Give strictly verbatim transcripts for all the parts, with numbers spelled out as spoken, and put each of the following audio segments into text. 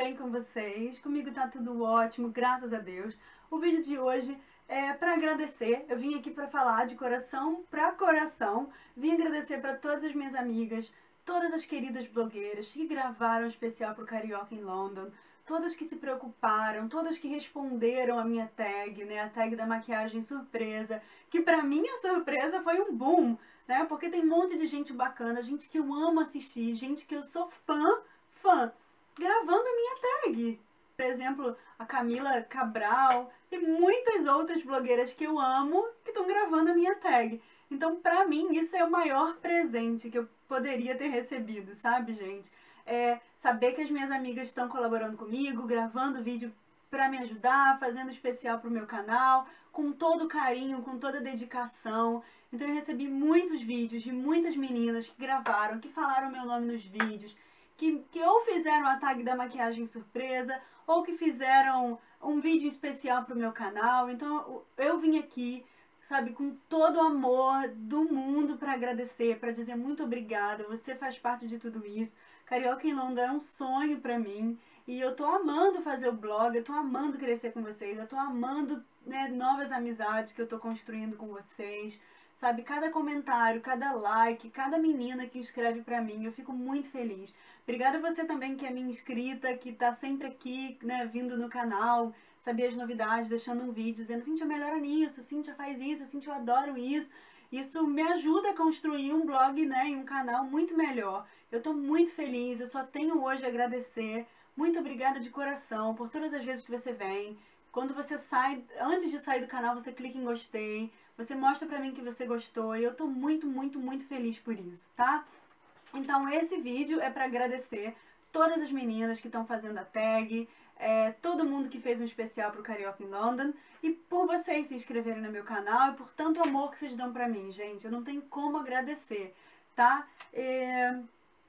bem com vocês? Comigo tá tudo ótimo, graças a Deus. O vídeo de hoje é para agradecer. Eu vim aqui para falar de coração para coração. Vim agradecer para todas as minhas amigas, todas as queridas blogueiras que gravaram um especial pro Carioca em London, todas que se preocuparam, todas que responderam a minha tag, né, a tag da maquiagem surpresa, que pra minha surpresa foi um boom, né, porque tem um monte de gente bacana, gente que eu amo assistir, gente que eu sou fã, fã, gravando a minha tag. Por exemplo, a Camila Cabral e muitas outras blogueiras que eu amo que estão gravando a minha tag. Então, pra mim, isso é o maior presente que eu poderia ter recebido, sabe, gente? É saber que as minhas amigas estão colaborando comigo, gravando vídeo pra me ajudar, fazendo especial pro meu canal, com todo carinho, com toda dedicação. Então, eu recebi muitos vídeos de muitas meninas que gravaram, que falaram meu nome nos vídeos, que, que ou fizeram a tag da maquiagem surpresa, ou que fizeram um vídeo especial pro meu canal. Então, eu vim aqui, sabe, com todo o amor do mundo para agradecer, para dizer muito obrigada, você faz parte de tudo isso. Carioca em London é um sonho para mim e eu tô amando fazer o blog, eu tô amando crescer com vocês, eu tô amando, né, novas amizades que eu tô construindo com vocês, sabe, cada comentário, cada like, cada menina que escreve para mim, eu fico muito feliz. Obrigada a você também que é minha inscrita, que tá sempre aqui, né, vindo no canal, saber as novidades, deixando um vídeo, dizendo, Cíntia, melhora nisso, Cíntia faz isso, Cíntia, eu adoro isso. Isso me ajuda a construir um blog, né, e um canal muito melhor. Eu tô muito feliz, eu só tenho hoje a agradecer. Muito obrigada de coração por todas as vezes que você vem. Quando você sai, antes de sair do canal, você clica em gostei, você mostra pra mim que você gostou e eu tô muito, muito, muito feliz por isso, tá? Então esse vídeo é pra agradecer todas as meninas que estão fazendo a tag, é, todo mundo que fez um especial pro Carioca em London e por vocês se inscreverem no meu canal e por tanto amor que vocês dão pra mim, gente. Eu não tenho como agradecer, tá? É...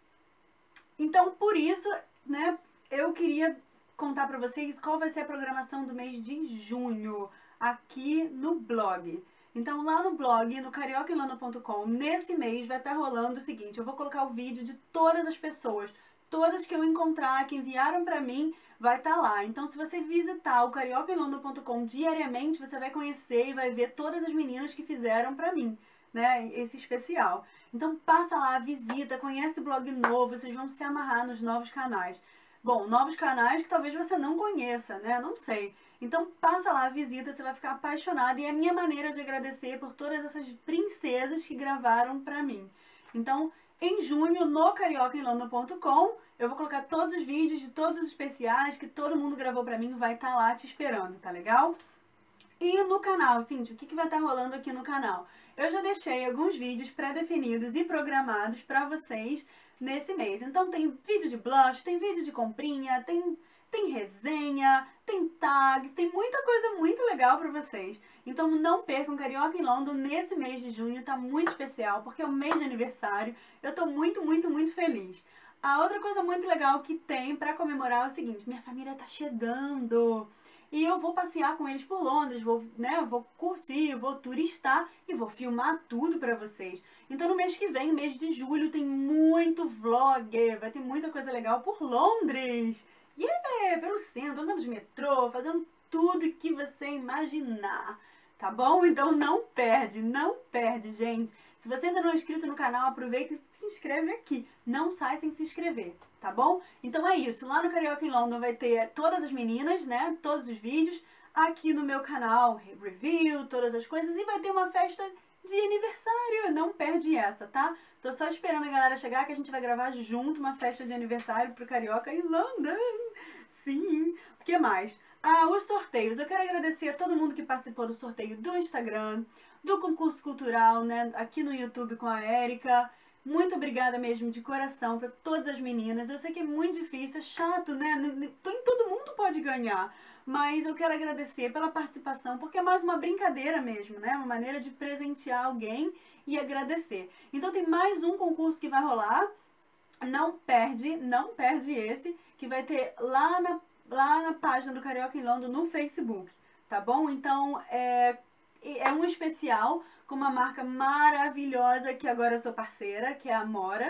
Então, por isso, né, eu queria contar pra vocês qual vai ser a programação do mês de junho aqui no blog. Então, lá no blog, no carioca em london ponto com, nesse mês vai estar rolando o seguinte, eu vou colocar o vídeo de todas as pessoas, todas que eu encontrar, que enviaram pra mim, vai estar lá. Então, se você visitar o carioca em london ponto com diariamente, você vai conhecer e vai ver todas as meninas que fizeram pra mim, né, esse especial. Então, passa lá, visita, conhece o blog novo, vocês vão se amarrar nos novos canais. Bom, novos canais que talvez você não conheça, né, não sei. Então, passa lá, visita, você vai ficar apaixonada e é a minha maneira de agradecer por todas essas princesas que gravaram pra mim. Então, em junho, no carioca em london ponto com, eu vou colocar todos os vídeos de todos os especiais que todo mundo gravou pra mim, vai estar lá te esperando, tá legal? E no canal, Cíntia, o que, que vai estar rolando aqui no canal? Eu já deixei alguns vídeos pré-definidos e programados pra vocês nesse mês. Então tem vídeo de blush, tem vídeo de comprinha, tem, tem resenha, tem tags, tem muita coisa muito legal pra vocês. Então não percam Carioca em London nesse mês de junho, tá muito especial, porque é o mês de aniversário. Eu tô muito, muito, muito feliz. A outra coisa muito legal que tem pra comemorar é o seguinte, minha família tá chegando. E eu vou passear com eles por Londres, vou, né, vou curtir, vou turistar e vou filmar tudo pra vocês. Então no mês que vem, mês de julho, tem muito vlog, vai ter muita coisa legal por Londres. Yeah! Pelo centro, andando de metrô, fazendo tudo que você imaginar, tá bom? Então não perde, não perde, gente. Se você ainda não é inscrito no canal, aproveita e se inscreve aqui. Não sai sem se inscrever, tá bom? Então é isso. Lá no Carioca em London vai ter todas as meninas, né? Todos os vídeos. Aqui no meu canal, review, todas as coisas. E vai ter uma festa de aniversário. Não perde essa, tá? Tô só esperando a galera chegar que a gente vai gravar junto uma festa de aniversário pro Carioca em London. Sim. O que mais? Ah, os sorteios. Eu quero agradecer a todo mundo que participou do sorteio do Instagram, do concurso cultural, né, aqui no YouTube com a Érica. Muito obrigada mesmo, de coração, para todas as meninas. Eu sei que é muito difícil, é chato, né? Nem todo mundo pode ganhar. Mas eu quero agradecer pela participação, porque é mais uma brincadeira mesmo, né? Uma maneira de presentear alguém e agradecer. Então tem mais um concurso que vai rolar. Não perde, não perde esse, que vai ter lá na, lá na página do Carioca em London no Facebook, tá bom? Então, é... é um especial com uma marca maravilhosa que agora eu sou parceira, que é a Amora.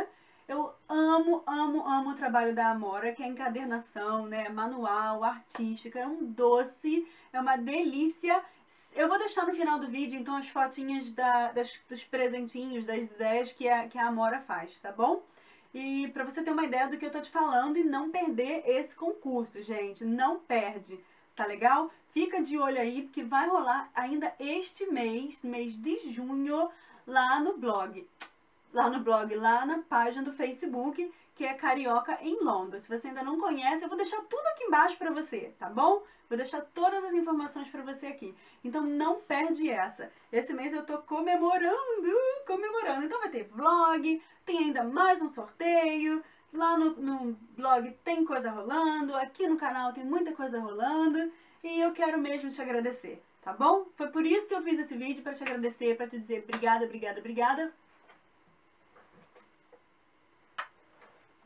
Eu amo, amo, amo o trabalho da Amora, que é encadernação, né, manual, artística, é um doce, é uma delícia. Eu vou deixar no final do vídeo, então, as fotinhas da, das, dos presentinhos, das ideias que a, que a Amora faz, tá bom? E pra você ter uma ideia do que eu tô te falando e não perder esse concurso, gente, não perde, tá legal? Fica de olho aí, porque vai rolar ainda este mês, mês de junho, lá no blog. Lá no blog, lá na página do Facebook, que é Carioca em Londres. Se você ainda não conhece, eu vou deixar tudo aqui embaixo pra você, tá bom? Vou deixar todas as informações pra você aqui. Então não perde essa. Esse mês eu tô comemorando, comemorando. Então vai ter vlog, tem ainda mais um sorteio. Lá no, no blog tem coisa rolando, aqui no canal tem muita coisa rolando. E eu quero mesmo te agradecer, tá bom? Foi por isso que eu fiz esse vídeo, pra te agradecer, pra te dizer obrigada, obrigada, obrigada.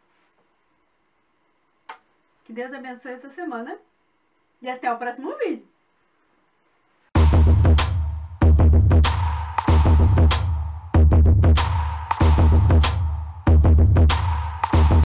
Que Deus abençoe essa semana e até o próximo vídeo.